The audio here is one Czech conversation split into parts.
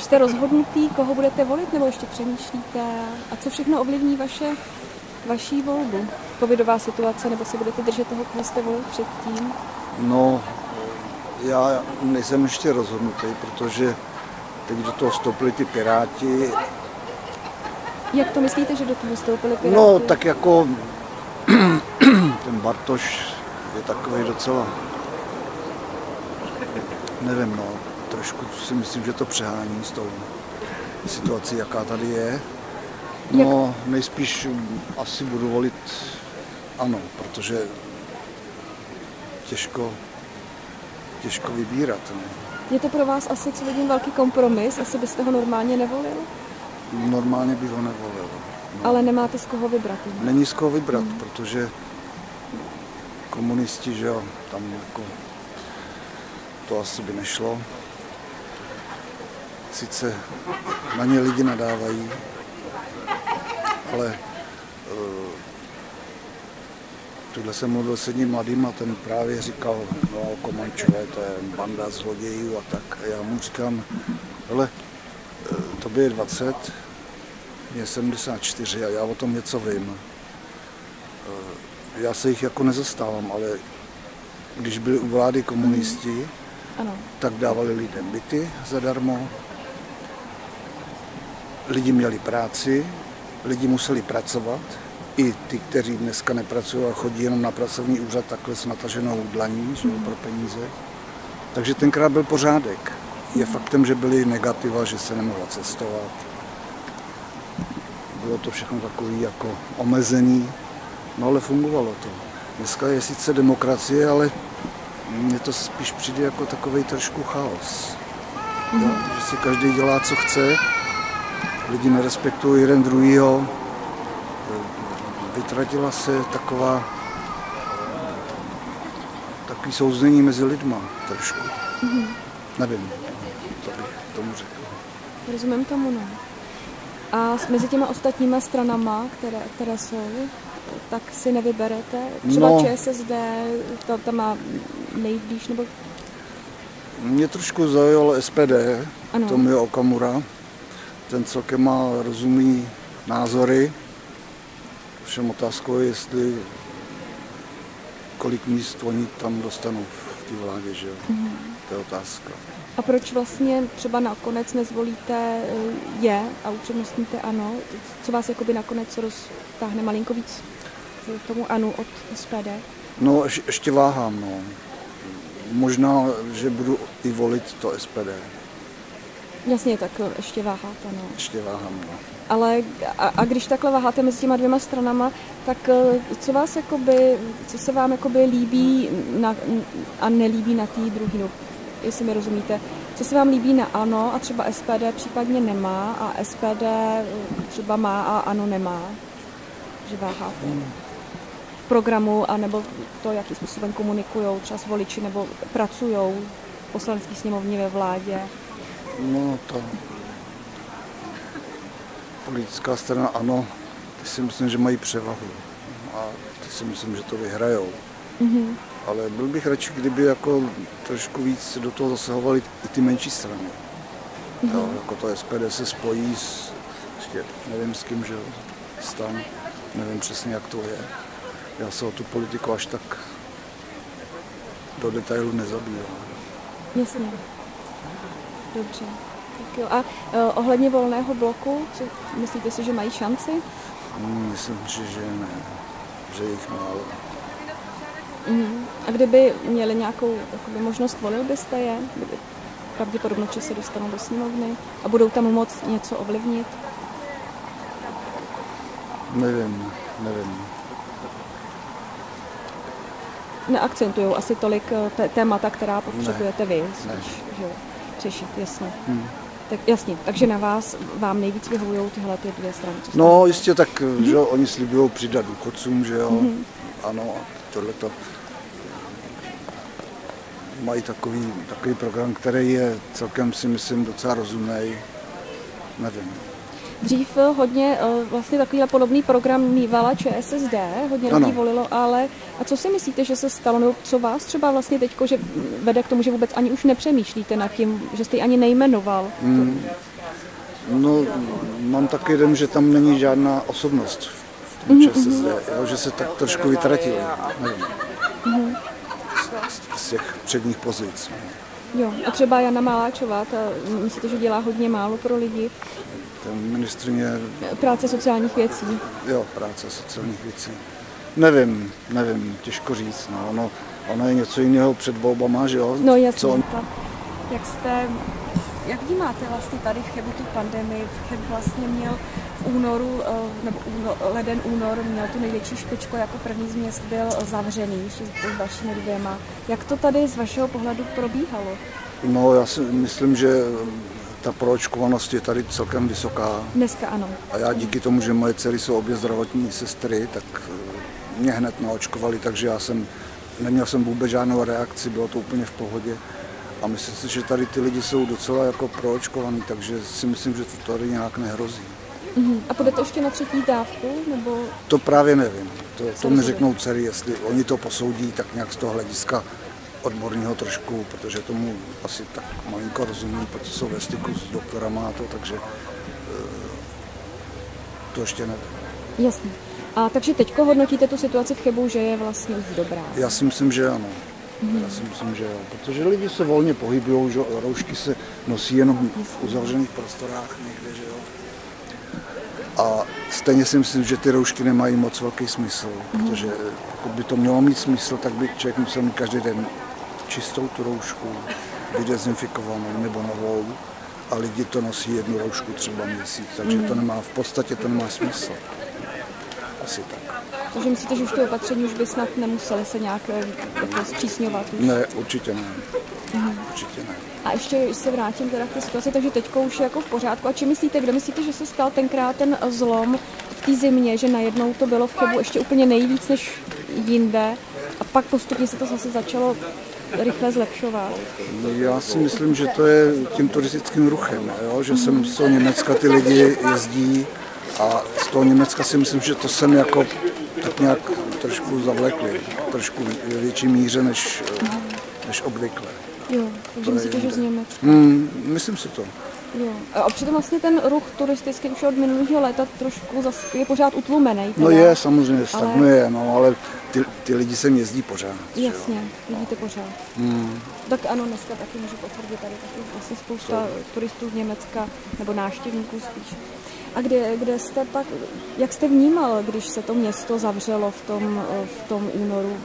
jste rozhodnutý, koho budete volit, nebo ještě přemýšlíte? A co všechno ovlivní vaší volbu? Covidová situace, nebo se budete držet toho, koho jste volil předtím? No, já nejsem ještě rozhodnutý, protože teď do toho vstoupili ty Piráti. Jak to myslíte, že do toho vstoupili Piráti? No, tak jako ten Bartoš je takový docela, nevím, no, trošku si myslím, že to přehání s tou situací, jaká tady je. No, nejspíš asi budu volit ANO, protože těžko vybírat. No. Je to pro vás asi, co vidím, velký kompromis? Asi byste ho normálně nevolil? Normálně bych ho nevolil. No. Ale nemáte z koho vybrat? Není z koho vybrat, protože komunisti, že jo, tam jako to asi by nešlo. Sice na ně lidi nadávají, ale tuhle jsem mluvil s jedním mladým a ten právě říkal, no Komančové, to je banda zlodějů a tak. A já mu říkám, hele, tobě je 20, mě 74 a já o tom něco vím. Já se jich jako nezastávám, ale když byli u vlády komunisti, tak dávali lidem byty zadarmo, lidi měli práci, lidi museli pracovat, i ty, kteří dneska nepracují a chodí jenom na pracovní úřad takhle s nataženou dlaní, že pro peníze. Takže tenkrát byl pořádek. Je faktem, že byly negativa, že se nemohla cestovat. Bylo to všechno takový jako omezený, no ale fungovalo to. Dneska je sice demokracie, ale mně to spíš přijde jako takovej trošku chaos. Jo? Že si každý dělá, co chce, lidi nerespektují jeden druhýho. Vytratila se takový souznění mezi lidma trošku. Nevím, to bych tomu řekl. Rozumím tomu, no. A mezi těma ostatníma stranama, které jsou, tak si nevyberete? Třeba ČSSD, ta má nejblíž, nebo? Mě trošku zaujalo SPD, Tomio Okamura. Ten celkem má rozumný názory. Všem otázkou je, jestli kolik míst oni tam dostanou v té vládě, že jo? To je otázka. A proč vlastně třeba nakonec nezvolíte je a upřednostníte ANO? Co vás jakoby nakonec roztáhne malinko víc k tomu ANO od SPD? No, ještě váhám, no. Možná, že budu i volit to SPD. Jasně, tak ještě váháte, no. Ještě váhám, no. Ale a když takhle váháte mezi těma dvěma stranama, tak co se vám jakoby líbí a nelíbí na té druhé, no, jestli mi rozumíte, co se vám líbí na ANO a třeba SPD případně nemá a SPD třeba má a ANO nemá, že váháte v programu, anebo to, jakým způsobem komunikujou třeba s voliči nebo pracujou v poslanecké sněmovně ve vládě. No to politická strana ANO, ty si myslím, že mají převahu a ty si myslím, že to vyhrajou. Ale byl bych radši, kdyby jako trošku víc do toho zasahovali i ty menší strany. Jo, jako to SPD se spojí s, ještě nevím s kým, že STAN, nevím přesně, jak to je. Já se o tu politiku až tak do detailu nezabývám. Jasně. Dobře. Tak jo. A ohledně Volného bloku, co myslíte si, že mají šanci? Myslím si, že ne. Že jich málo. A kdyby měli nějakou možnost, volil byste je? Kdyby pravděpodobně, že se dostanou do sněmovny a budou tam moc něco ovlivnit? Nevím. Neakcentujou asi tolik témata, která potřebujete vy spíš, že řešit, jasně. Tak jasně, takže vám nejvíc vyhovují tyhle ty dvě strany. No jistě, tak že oni slibují přidat důchodcům, že jo, ano, a tohleto. Mají takový program, který je celkem, si myslím, docela rozumnej, nevím. Dřív hodně vlastně takovýhle podobný program mývala ČSSD, hodně lidí volilo, ale a co si myslíte, že se stalo, nebo co vás třeba vlastně teďko, že vede k tomu, že vůbec ani už nepřemýšlíte nad tím, že jste ji ani nejmenoval No, mám taky dojem, že tam není žádná osobnost v tom ČSSD, že se tak trošku vytratili, nevím, z těch předních pozic. Jo, a třeba Jana Maláčová, ta, myslíte, že dělá hodně málo pro lidi? Ten ministryně... Práce sociálních věcí. Jo, práce sociálních věcí. Nevím, těžko říct. No. Ono je něco jiného před volbama, že jo? No jasně. Jak vnímáte vlastně tady v Chebu tu pandemii? Cheb vlastně měl v únoru, nebo leden, únor, měl tu největší špičku, jako první z měst byl zavřený, ještě s dalšími dvěma. Jak to tady z vašeho pohledu probíhalo? No, já si myslím, že ta proočkovanost je tady celkem vysoká. Dneska ano. A já díky tomu, že moje dcery jsou obě zdravotní sestry, tak mě hned naočkovali, takže neměl jsem vůbec žádnou reakci, bylo to úplně v pohodě. A myslím si, že tady ty lidi jsou docela jako proočkovaní, takže si myslím, že to tady nějak nehrozí. A půjdete ještě na třetí dávku? Nebo... To právě nevím. To mi řeknou dcery, jestli oni to posoudí tak nějak z toho hlediska odborného trošku, protože tomu asi tak malinko rozumí, protože jsou ve styku s doktorama a to, takže to ještě nevím. Jasně. A takže teďko hodnotíte tu situaci v Chebu, že je vlastně už dobrá? Já si myslím, že ano. Já si myslím, že jo, protože lidi se volně pohybují, že roušky se nosí jenom v uzavřených prostorách někde, že jo. A stejně si myslím, že ty roušky nemají moc velký smysl, protože pokud by to mělo mít smysl, tak by člověk musel mít každý den čistou tu roušku, vydezinfikovanou nebo novou, a lidi to nosí jednu roušku třeba měsíc, takže v podstatě to nemá smysl. Asi tak. Takže myslíte, že už ty opatření už by snad nemuseli se nějak jako zpřísňovat? Už? Ne, určitě ne. Určitě ne. A ještě se vrátím teda k té situaci, takže teďko už je jako v pořádku. A či myslíte, kde myslíte, že se stal tenkrát ten zlom v té zimě, že najednou to bylo v Chebu ještě úplně nejvíc než jinde a pak postupně se to zase začalo rychle zlepšovat? Já si myslím, že to je tím turistickým ruchem, jo? Že sem z toho Německa ty lidi jezdí a z toho Německa si myslím, že to sem jako tak nějak trošku zavlekli, trošku v větší míře než obvykle. Jo, takže myslíte, že z Německa? Myslím si to. Jo. A přitom vlastně ten ruch turistický už od minulého léta trošku je pořád utlumený. No je, samozřejmě, stagnuje, ale ty lidi sem jezdí pořád. Jasně, vidíte pořád. Tak ano, dneska taky můžu potvrdit, tady taky vlastně spousta turistů z Německa, nebo návštěvníků spíš. A kde jste pak, jak jste vnímal, když se to město zavřelo v tom únoru?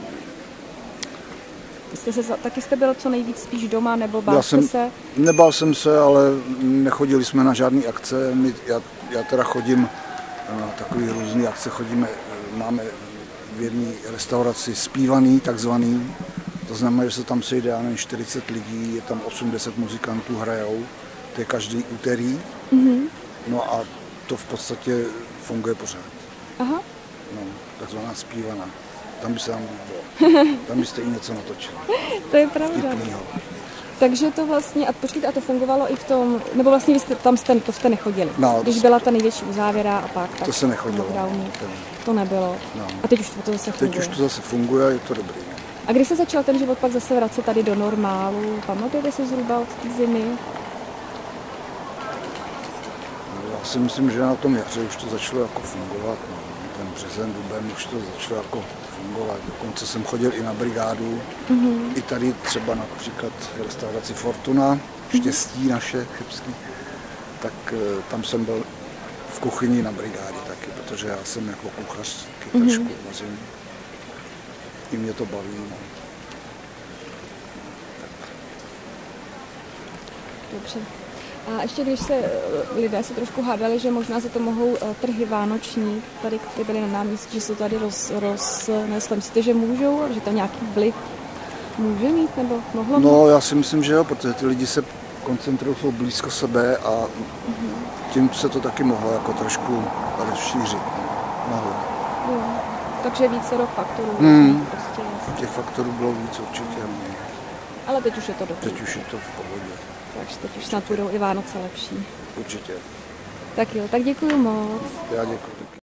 Taky jste byl co nejvíc spíš doma, nebo bál jste se? Nebál jsem se, ale nechodili jsme na žádné akce. Já teda chodím na takový různý akce, máme v jedné restauraci zpívaný, takzvaný. To znamená, že se tam sejde 40 lidí, je tam 80 muzikantů, hrajou. To je každý úterý. No a to v podstatě funguje pořád. Aha. No, takzvaná zpívaná. Tam by se tam bylo. Tam byste i něco natočili. To je pravda. Takže to vlastně, a počkejte, a to fungovalo i v tom, nebo vlastně vy jste nechodili, když byla ta největší uzávěra a pak to se nechodilo. To nebylo. No. A teď už to zase funguje. Teď už to zase funguje a je to dobrý. A kdy se začal ten život pak zase vracet tady do normálu? Pamatujete si zhruba od té zimy? Já si myslím, že na tom jaře už to začalo jako fungovat. Ten březen, duben už to začalo jako fungovat. Dokonce jsem chodil i na brigádu. I tady třeba například v restauraci Fortuna, Štěstí naše chebský, tak tam jsem byl v kuchyni na brigádě taky, protože já jsem jako kuchař trošku vařím. I mě to baví. No. Dobře. A ještě když lidé se trošku hádali, že možná za to mohou trhy vánoční, tady které byly na náměstí, že se tady roznesly. Myslíte, že můžou, že tam nějaký vliv může mít, nebo mohlo mít? No, já si myslím, že jo, protože ty lidi se koncentrují, jsou blízko sebe a tím se to taky mohlo jako trošku rozšířit. Jo. Takže více faktorů. Prostě těch faktorů bylo víc určitě. Ale teď už je to dobrý. Teď už je to v pohodě. Takže teď už snad budou i Vánoce lepší. Určitě. Tak jo, tak děkuju moc. Já děkuji.